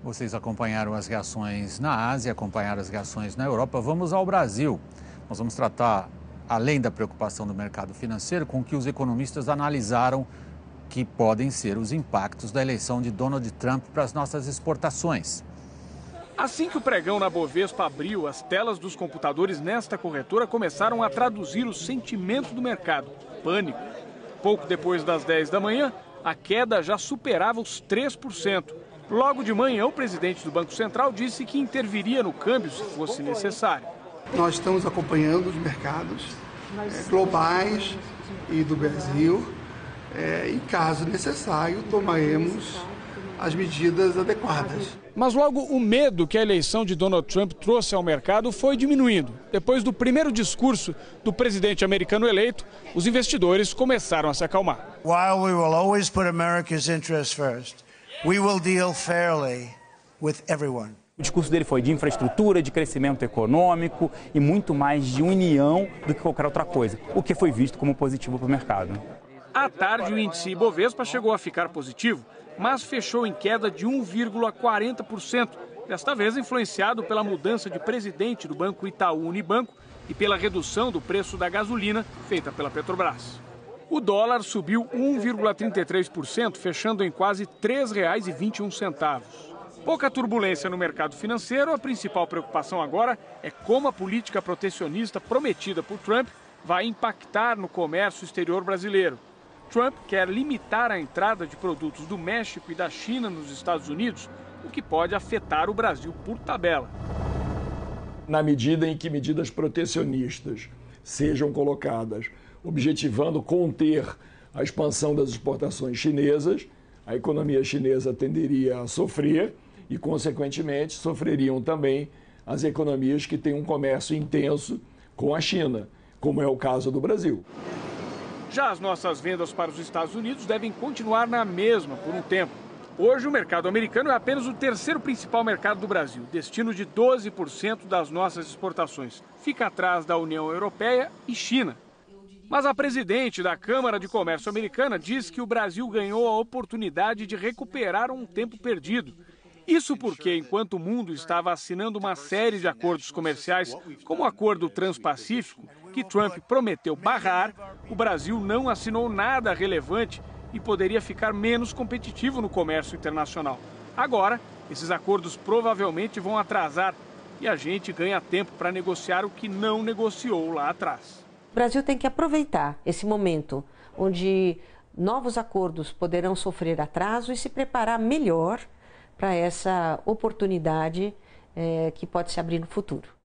Vocês acompanharam as reações na Ásia, acompanharam as reações na Europa. Vamos ao Brasil. Nós vamos tratar, além da preocupação do mercado financeiro, com o que os economistas analisaram que podem ser os impactos da eleição de Donald Trump para as nossas exportações. Assim que o pregão na Bovespa abriu, as telas dos computadores nesta corretora começaram a traduzir o sentimento do mercado, pânico. Pouco depois das 10 da manhã, a queda já superava os 3%. Logo de manhã, o presidente do Banco Central disse que interviria no câmbio se fosse necessário. Nós estamos acompanhando os mercados globais e do Brasil e, caso necessário, tomaremos as medidas adequadas. Mas logo o medo que a eleição de Donald Trump trouxe ao mercado foi diminuindo. Depois do primeiro discurso do presidente americano eleito, os investidores começaram a se acalmar. While we will always put America's interests first, we will deal fairly with everyone. O discurso dele foi de infraestrutura, de crescimento econômico e muito mais de união do que qualquer outra coisa, o que foi visto como positivo para o mercado. À tarde, o índice Ibovespa chegou a ficar positivo, mas fechou em queda de 1,40%, desta vez influenciado pela mudança de presidente do Banco Itaú Unibanco e pela redução do preço da gasolina feita pela Petrobras. O dólar subiu 1,33%, fechando em quase R$ 3,21. Pouca turbulência no mercado financeiro, a principal preocupação agora é como a política protecionista prometida por Trump vai impactar no comércio exterior brasileiro. Trump quer limitar a entrada de produtos do México e da China nos Estados Unidos, o que pode afetar o Brasil por tabela. Na medida em que medidas protecionistas sejam colocadas, objetivando conter a expansão das exportações chinesas, a economia chinesa tenderia a sofrer e, consequentemente, sofreriam também as economias que têm um comércio intenso com a China, como é o caso do Brasil. Já as nossas vendas para os Estados Unidos devem continuar na mesma por um tempo. Hoje, o mercado americano é apenas o terceiro principal mercado do Brasil, destino de 12% das nossas exportações. Fica atrás da União Europeia e China. Mas a presidente da Câmara de Comércio americana diz que o Brasil ganhou a oportunidade de recuperar um tempo perdido. Isso porque, enquanto o mundo estava assinando uma série de acordos comerciais, como o Acordo Transpacífico, que Trump prometeu barrar, o Brasil não assinou nada relevante e poderia ficar menos competitivo no comércio internacional. Agora, esses acordos provavelmente vão atrasar e a gente ganha tempo para negociar o que não negociou lá atrás. O Brasil tem que aproveitar esse momento onde novos acordos poderão sofrer atraso e se preparar melhor para essa oportunidade que pode se abrir no futuro.